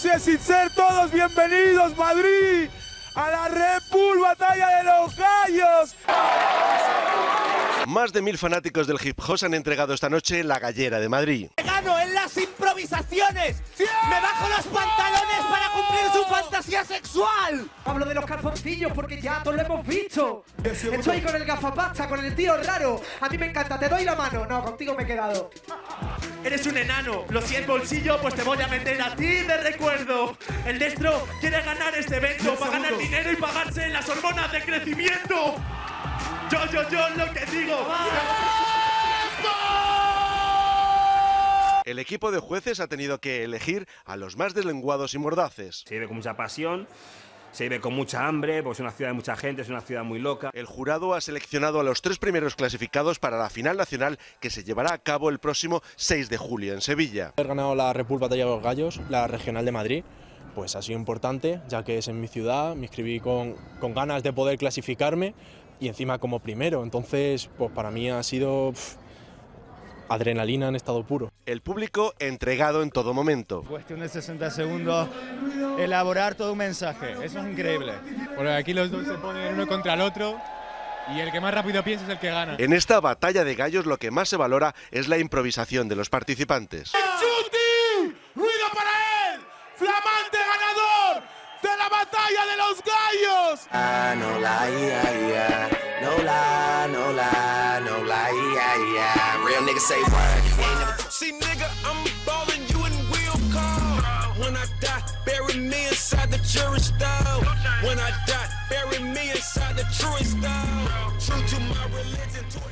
sin ser todos bienvenidos, Madrid, a la Red Bull Batalla de los Gallos. Más de 1000 fanáticos del hip hop han entregado esta noche la gallera de Madrid. ¡Gano en las improvisaciones! ¡Sí! ¡Me bajo los pantalones para cumplir su fantasía sexual! Hablo de los calzoncillos porque ya todos lo hemos visto. Estoy con el gafapasta, con el tío raro. A mí me encanta, te doy la mano. No, contigo me he quedado. Eres un enano, lo si es bolsillo, pues te voy a meter a ti de recuerdo. El Destro quiere ganar este evento para ganar dinero y pagarse las hormonas de crecimiento. Yo, lo que digo. El equipo de jueces ha tenido que elegir a los más deslenguados y mordaces. Se vive con mucha pasión, se vive con mucha hambre, pues es una ciudad de mucha gente, es una ciudad muy loca. El jurado ha seleccionado a los 3 primeros clasificados para la final nacional que se llevará a cabo el próximo 6 de julio en Sevilla. Haber ganado la Red Bull Batalla de los Gallos, la regional de Madrid, pues ha sido importante, ya que es en mi ciudad, me inscribí con ganas de poder clasificarme y encima como primero, entonces pues para mí ha sido adrenalina en estado puro. El público entregado en todo momento. Cuestión de 60 segundos, elaborar todo un mensaje, eso es increíble. Porque aquí los dos se ponen uno contra el otro y el que más rápido piensa es el que gana. En esta batalla de gallos lo que más se valora es la improvisación de los participantes. ¡Chuti! ¡Ruido para él! ¡Flamante ganador de la Batalla de los Gallos! No lie, no lie, no lie, no lie, Real niggas say word. See, nigga, I'm ballin' you in wheel car. When I die, bury me inside the jury style. When I die, bury me inside the truest style. True to my religion.